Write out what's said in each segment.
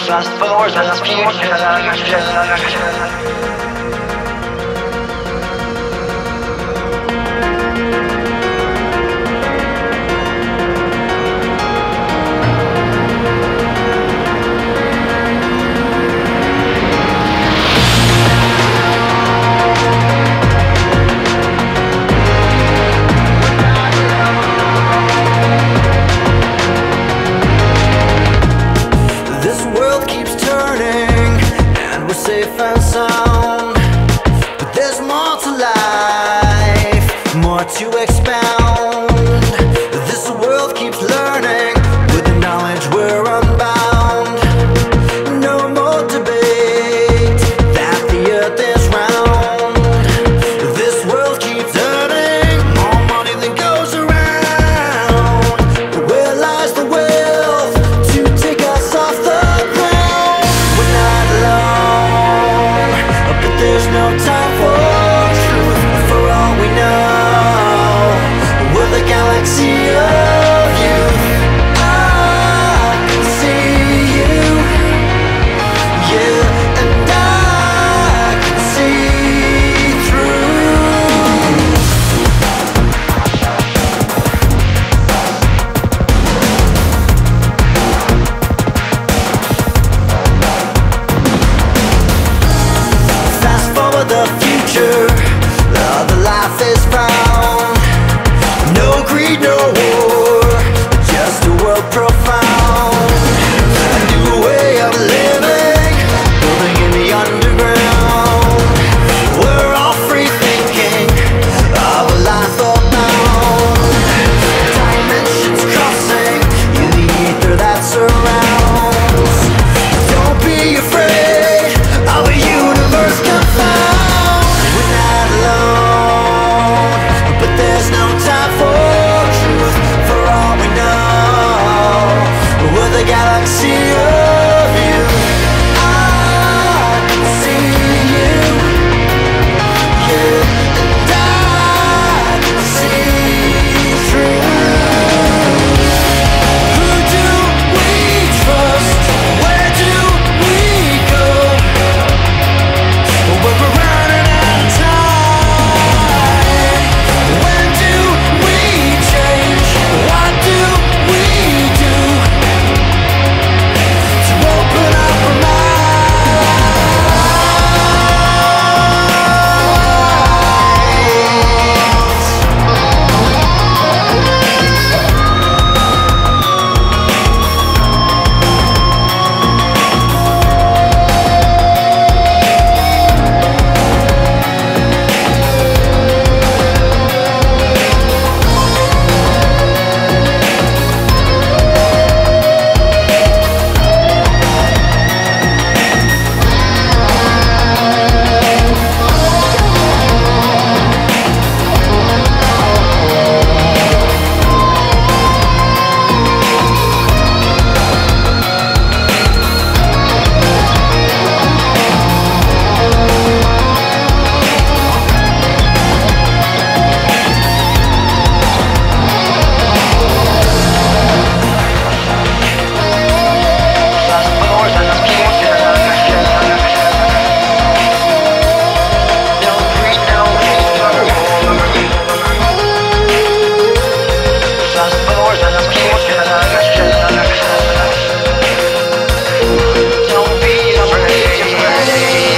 Fast forward to the future. Safe and sound, but there's more to life, more to expound. This world keeps learning, with the knowledge we're unbound. No more debate that the earth is round. This world keeps earning more money than goes around. But where lies the wealth to take us off the ground? We're not alone, but there's no time for truth. For all we know, we're the galaxy of youth. I can see you, yeah, and I can see through. Fast forward the future, the life is found. No greed, no war, just a world profound. A new way of living, building in the underground. We're all free thinking of a life abound. Dimensions crossing in the ether that surrounds. Don't be afraid of a universe confound. We're not alone, but there's no time for truth. For all we know, we're the galaxy of you. I can see you, yeah, and I can see through. Who do we trust? Where do we go? We're running out of time. When do we change? What do we do to open up our minds? Fast forward to the future. No greed, no war. Fast forward to the future. Don't be afraid.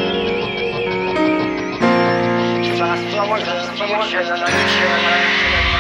Fast forward to the future.